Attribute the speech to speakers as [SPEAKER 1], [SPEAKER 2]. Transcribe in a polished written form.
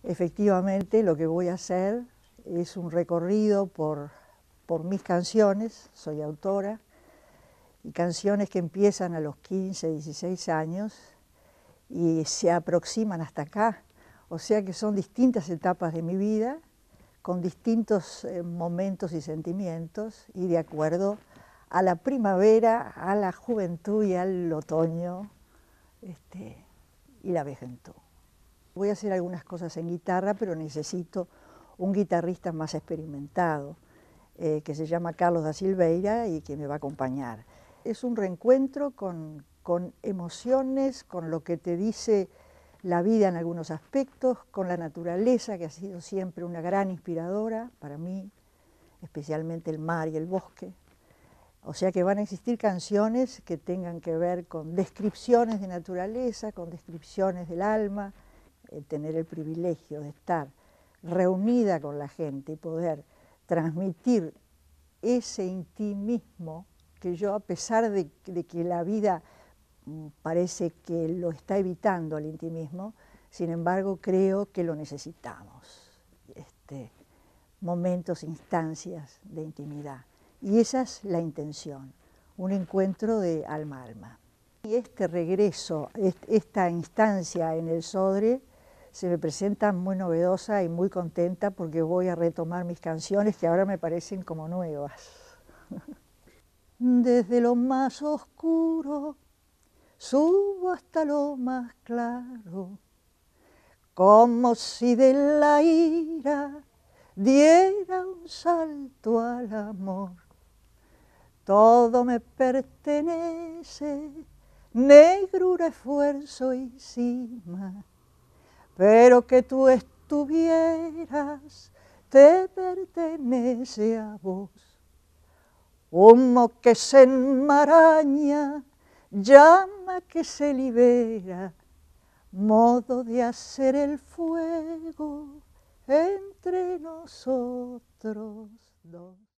[SPEAKER 1] Efectivamente, lo que voy a hacer es un recorrido por mis canciones, soy autora, y canciones que empiezan a los 15, 16 años y se aproximan hasta acá. O sea que son distintas etapas de mi vida, con distintos momentos y sentimientos, y de acuerdo a la primavera, a la juventud y al otoño y la vejentú. Voy a hacer algunas cosas en guitarra, pero necesito un guitarrista más experimentado, que se llama Carlos da Silveira y que me va a acompañar. Es un reencuentro con emociones, con lo que te dice la vida en algunos aspectos, con la naturaleza, que ha sido siempre una gran inspiradora para mí, especialmente el mar y el bosque. O sea que van a existir canciones que tengan que ver con descripciones de naturaleza, con descripciones del alma, tener el privilegio de estar reunida con la gente y poder transmitir ese intimismo que yo, a pesar de que la vida parece que lo está evitando el intimismo, sin embargo creo que lo necesitamos, momentos, instancias de intimidad. Y esa es la intención, un encuentro de alma a alma. Y este regreso, esta instancia en el Sodre, se me presenta muy novedosa y muy contenta porque voy a retomar mis canciones que ahora me parecen como nuevas. Desde lo más oscuro subo hasta lo más claro, como si de la ira diera un salto al amor. Todo me pertenece, negrura, esfuerzo y cima, pero que tú estuvieras te pertenece a vos. Humo que se enmaraña, llama que se libera, modo de hacer el fuego entre nosotros dos.